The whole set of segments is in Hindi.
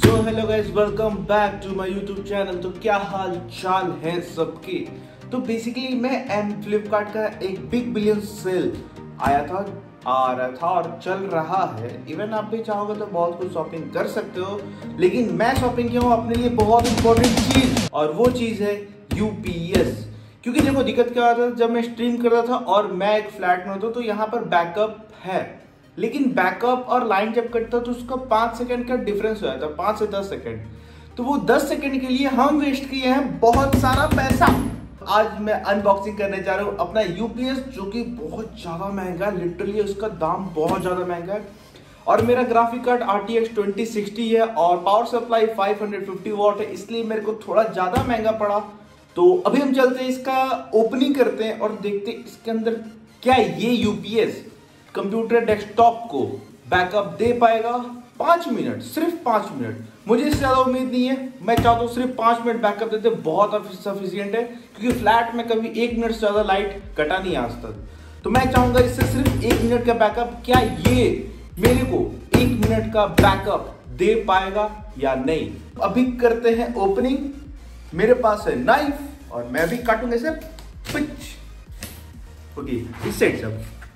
So hello guys, welcome back to my YouTube channel. तो क्या हाल चाल है सबके। तो बेसिकली मैं फ्लिपकार्ट का एक बिग बिलियन सेल आया था, आ रहा था और चल रहा है। इवन आप भी चाहोगे तो बहुत कुछ शॉपिंग कर सकते हो, लेकिन मैं शॉपिंग किया हूँ अपने लिए बहुत इंपॉर्टेंट चीज, और वो चीज है यूपीएस। क्योंकि देखो दिक्कत क्या होता है, जब मैं स्ट्रीम कर रहा था और मैं एक फ्लैट में होता तो यहाँ पर बैकअप है, लेकिन बैकअप और लाइन जब कटता तो उसका 5 सेकंड का डिफरेंस हो जाता है, 5 से 10 सेकंड। तो वो 10 सेकंड के लिए हम वेस्ट किए हैं बहुत सारा पैसा। आज मैं अनबॉक्सिंग करने जा रहा हूँ अपना यूपीएस, जो कि बहुत ज्यादा महंगा है। लिटरली उसका दाम बहुत ज्यादा महंगा है। और मेरा ग्राफिक कार्ड RTX 2060 है और पावर सप्लाई 550 वॉट है, इसलिए मेरे को थोड़ा ज्यादा महंगा पड़ा। तो अभी हम चलते हैं, इसका ओपनिंग करते हैं और देखते हैं इसके अंदर क्या ये यूपीएस कंप्यूटर डेस्कटॉप को बैकअप दे पाएगा। 5 मिनट, सिर्फ 5 मिनट। मुझे इससे ज्यादा उम्मीद नहीं है। मैं चाहता हूँ सिर्फ 5 मिनट बैकअप देते, बहुत सफिशिएंट है। क्योंकि फ्लैट में कभी 1 मिनट से ज्यादा लाइट कटा नहीं आज तक। तो मैं चाहूंगा इससे सिर्फ 1 मिनट का बैकअप। क्या ये मेरे को 1 मिनट का बैकअप दे पाएगा या नहीं। अभी करते हैं ओपनिंग। मेरे पास है नाइफ और मैं भी काटूंगा इसे। ओके, इस साइड से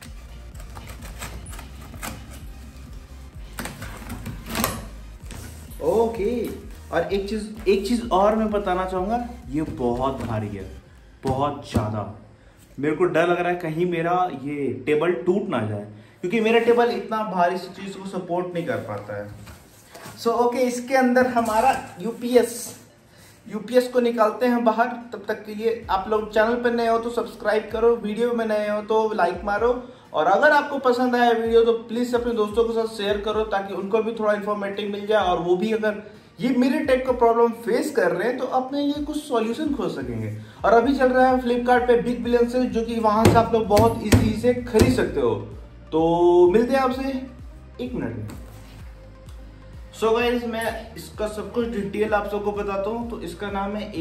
ओके। और एक चीज और मैं बताना चाहूंगा, ये बहुत भारी है, बहुत ज्यादा। मेरे को डर लग रहा है कहीं मेरा ये टेबल टूट ना जाए, क्योंकि मेरा टेबल इतना भारी सी चीज को सपोर्ट नहीं कर पाता है। सो ओके, इसके अंदर हमारा यूपीएस को निकालते हैं बाहर। तब तक के लिए आप लोग चैनल पर नए हो तो सब्सक्राइब करो, वीडियो में नए हो तो लाइक मारो, और अगर आपको पसंद आया वीडियो तो प्लीज अपने दोस्तों के साथ शेयर करो, ताकि उनको भी थोड़ा इन्फॉर्मेटिव मिल जाए, और वो भी अगर ये मेरे टाइप का प्रॉब्लम फेस कर रहे हैं तो अपने लिए कुछ सॉल्यूशन खोज सकेंगे। और अभी चल रहा है फ्लिपकार्ट पे बिग बिलियन सेल, जो कि वहां से आप लोग बहुत इजी से खरीद सकते हो। तो मिलते हैं आपसे 1 मिनट में। सो गाइस, मैं इसका सब कुछ डिटेल आप सबको बताता हूँ। तो इसका नाम है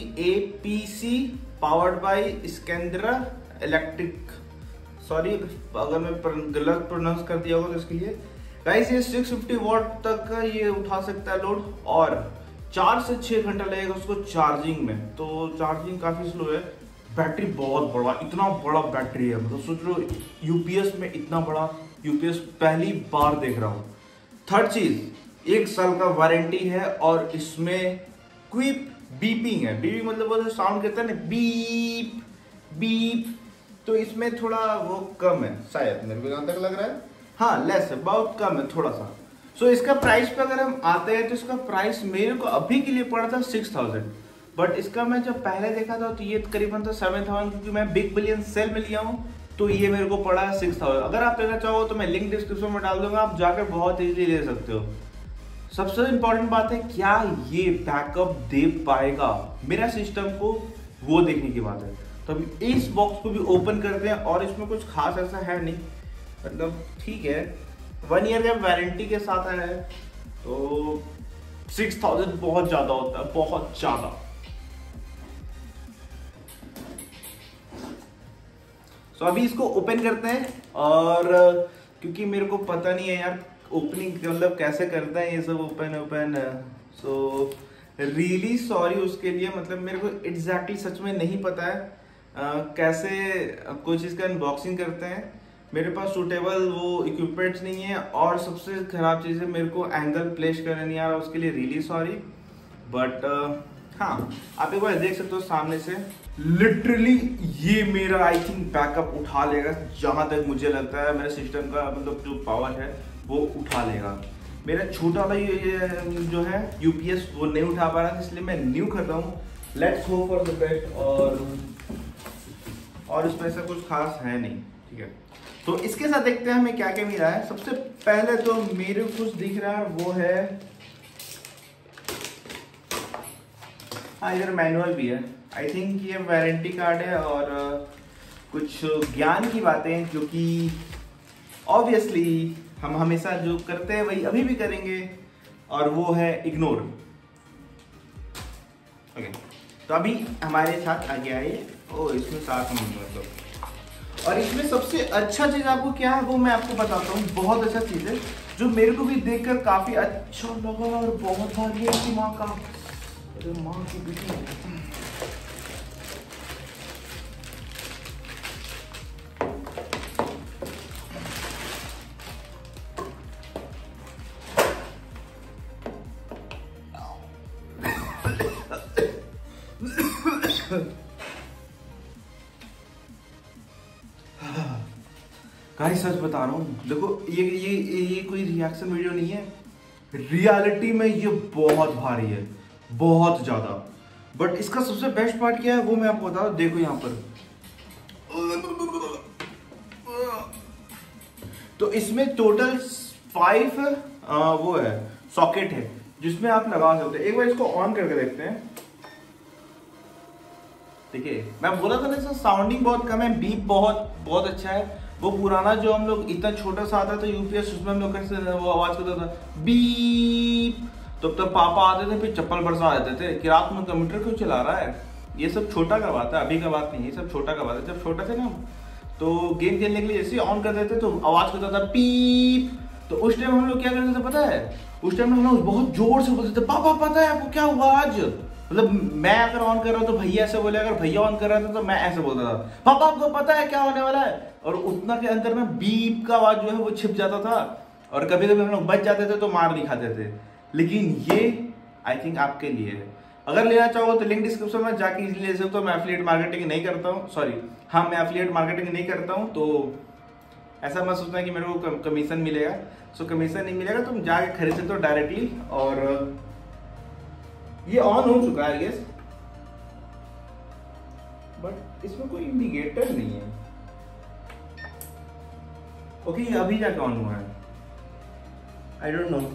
APC पावर्ड बाय स्कैंड्रा इलेक्ट्रिक। सॉरी अगर मैं गलत प्रोनाउंस कर दिया होगा तो इसके लिए। गाइस ये 650 वॉट तक का ये उठा सकता है लोड, और 4 से 6 घंटा लगेगा उसको चार्जिंग में। तो चार्जिंग काफी स्लो है। बैटरी बहुत बड़ा, इतना बड़ा बैटरी है, मतलब सोच लो यूपीएस में इतना बड़ा यूपीएस पहली बार देख रहा हूँ। थर्ड चीज, 1 साल का वारंटी है, और इसमें क्विक बीपिंग है। बीपिंग मतलब वो जो साउंड करता है ना, बीप बीप, तो इसमें थोड़ा वो कम है शायद, मेरे को जहां तक लग रहा है। हाँ, लेस है, बहुत कम है थोड़ा सा। सो इसका प्राइस पे अगर हम आते हैं तो इसका प्राइस मेरे को अभी के लिए पड़ा था 6000, बट इसका मैं जब पहले देखा था तो ये करीबन था 7000, क्योंकि मैं बिग बिलियन सेल में लिया हूँ। तो ये मेरे को पड़ा है 6000। अगर आप लेना चाहो तो मैं लिंक डिस्क्रिप्शन में डाल दूंगा, आप जाकर बहुत इजीली ले सकते हो। सबसे इंपॉर्टेंट बात है, क्या ये बैकअप दे पाएगा मेरा सिस्टम को, वो देखने की बात है। तो अभी इस बॉक्स को भी ओपन करते हैं, और इसमें कुछ खास ऐसा है नहीं, मतलब ठीक है, 1 ईयर का वारंटी के साथ है। तो 6000 बहुत ज्यादा होता है, बहुत ज्यादा। तो अभी इसको ओपन करते हैं, और क्योंकि मेरे को पता नहीं है यार ओपनिंग मतलब कैसे करता है ये सब, ओपन। सो रियली सॉरी उसके लिए, मतलब मेरे को एग्जैक्टली सच में नहीं पता है कैसे कोई चीज़ का अनबॉक्सिंग करते हैं। मेरे पास सूटेबल वो इक्विपमेंट्स नहीं है, और सबसे खराब चीज़ है मेरे को एंगल प्लेस करने नहीं आ रहा, उसके लिए रियली सॉरी। बट हाँ, आप एक बार देख सकते हो सामने से। लिटरली ये मेरा आई थिंक बैकअप उठा लेगा, जहां तक मुझे लगता है मेरे सिस्टम का मतलब जो पावर है वो उठा लेगा। मेरा छोटा वाला ये जो है यूपीएस वो नहीं उठा पा रहा, इसलिए मैं न्यू कर रहा हूँ। Let's hope for the best. और इसमें ऐसा कुछ खास है नहीं, ठीक है। तो इसके साथ देखते हैं हमें क्या क्या मिला है। सबसे पहले तो मेरे को कुछ दिख रहा है वो है, हाँ इधर मैनुअल भी है। आई थिंक ये वारंटी कार्ड है, और कुछ ज्ञान की बातें जो कि ऑब्वियसली हम हमेशा जो करते हैं वही अभी भी करेंगे, और वो है इग्नोर। ओके, तो अभी हमारे साथ आ गया है। ओ इसमें साथ में मतलब, और इसमें सबसे अच्छा चीज आपको क्या है वो मैं आपको बताता हूँ। बहुत अच्छा चीज है, जो मेरे को भी देखकर काफी अच्छा लगा और बहुत भारी है इसकी माँ का। अरे माँ की बेटी। गाइस सच बता रहा हूँ, देखो ये कोई रिएक्शन वीडियो नहीं है, रियलिटी में ये बहुत भारी है, बहुत ज्यादा। बट इसका सबसे बेस्ट पार्ट क्या है वो मैं आपको बता दूं। देखो यहाँ पर तो इसमें टोटल 5 वो है सॉकेट है जिसमें आप लगा सकते हैं। एक बार इसको ऑन करके देखते हैं। ठीक है, मैं बोला था ना इसका साउंडिंग बहुत कम है, बीप बहुत अच्छा है। वो पुराना जो हम लोग इतना छोटा सा आता था यूपीएस, उसमें हम लोग कैसे वो आवाज करता था बीप, तो तब पापा आते थे फिर चप्पल बरसा देते थे कि रात में कंप्यूटर क्यों चला रहा है। ये सब छोटा का बात है, अभी का बात नहीं, ये सब छोटा का बात है। जब छोटे थे ना तो गेम खेलने के लिए जैसे ऑन कर देते तो आवाज करता था पीप। तो उस टाइम हम लोग क्या करते थे पता है, उस टाइम हम लोग बहुत जोर से बोलते थे पापा पता है आपको क्या हुआ आज। मतलब मैं अगर ऑन कर रहा हूँ तो भैया ऐसे बोले, अगर भैया ऑन कर रहा था तो मैं ऐसे बोलता था पापा आपको पता है क्या होने वाला है। और उतना के अंदर ना बीप का आवाज जो है वो छिप जाता था और कभी कभी हम लोग बच जाते थे तो मार नहीं खाते थे। लेकिन ये आई थिंक आपके लिए है, अगर लेना चाहो तो लिंक डिस्क्रिप्शन में जाके इजीली ले सकते हो। मैं एफिलिएट मार्केटिंग नहीं करता हूँ, सॉरी हाँ मैं एफिलिएट मार्केटिंग नहीं करता हूँ, तो ऐसा मत सोचना कि मेरे को कमीशन मिलेगा। सो कमीशन नहीं मिलेगा, तुम जाके खरीद सकते हो डायरेक्टली। और ये ऑन हो चुका है आई गेस, बट इसमें कोई इंडिकेटर नहीं है। ओके ये अभी जाके ऑन हुआ है, आई डोंट नो।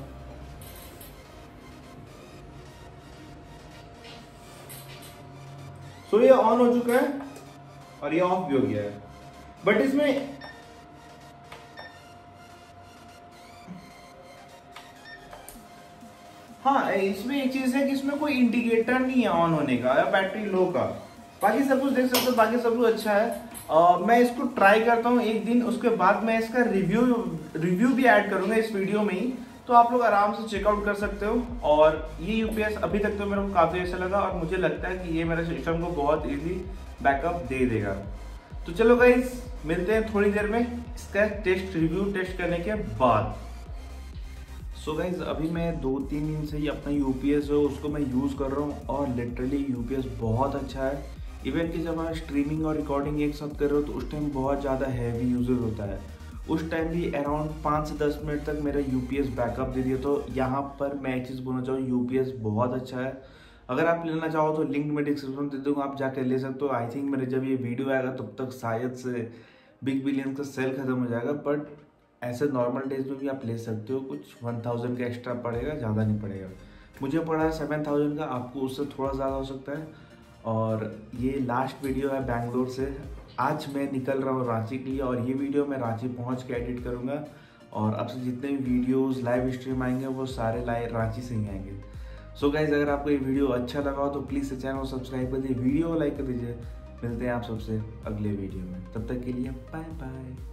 सो ये ऑन हो चुका है और ये ऑफ भी हो गया है। बट इसमें हाँ इसमें एक चीज है कि इसमें कोई इंडिकेटर नहीं है ऑन होने का या बैटरी लो का। बाकी सब कुछ देख सकते हो, बाकी सब कुछ अच्छा है। मैं इसको ट्राई करता हूँ एक दिन, उसके बाद मैं इसका रिव्यू भी ऐड करूंगा इस वीडियो में ही, तो आप लोग आराम से चेकआउट कर सकते हो। और ये यूपीएस अभी तक तो मेरे को काफी अच्छा लगा और मुझे लगता है कि ये मेरे सिस्टम को बहुत इजीली बैकअप दे देगा। तो चलो गाइस मिलते हैं थोड़ी देर में इसका रिव्यू टेस्ट करने के बाद। सो गाइज अभी मैं 2-3 दिन से ही अपना यूपीएस जो उसको मैं यूज़ कर रहा हूँ और लिटरली यूपीएस बहुत अच्छा है। इवन कि जब आप स्ट्रीमिंग और रिकॉर्डिंग एक साथ कर रहे हो तो उस टाइम बहुत ज़्यादा हैवी यूजेज होता है। उस टाइम भी अराउंड 5 से 10 मिनट तक मेरा यूपीएस बैकअप दे दिया। तो यहाँ पर मैं एक चीज़ बोलना चाहूँ, यूपीएस बहुत अच्छा है। अगर आप लेना चाहो तो लिंक में डिस्क्रिप्शन दे दूँगा, आप जाकर ले सकते हो। आई थिंक मेरे जब ये वीडियो आएगा तब तक शायद से बिग बिलियन का सेल खत्म हो जाएगा, बट ऐसे नॉर्मल डेज में भी आप ले सकते हो। कुछ 1000 का एक्स्ट्रा पड़ेगा, ज़्यादा नहीं पड़ेगा। मुझे पड़ा है 7000 का, आपको उससे थोड़ा ज़्यादा हो सकता है। और ये लास्ट वीडियो है बैंगलोर से। आज मैं निकल रहा हूँ रांची के लिए और ये वीडियो मैं रांची पहुँच के एडिट करूँगा। और अब से जितने भी वीडियोस लाइव स्ट्रीम आएंगे वो सारे लाइव रांची से ही आएंगे। सो गाइज अगर आपको ये वीडियो अच्छा लगा हो तो प्लीज़ चैनल को सब्सक्राइब कर दीजिए, वीडियो को लाइक कर दीजिए। मिलते हैं आप सबसे अगले वीडियो में, तब तक के लिए बाय बाय।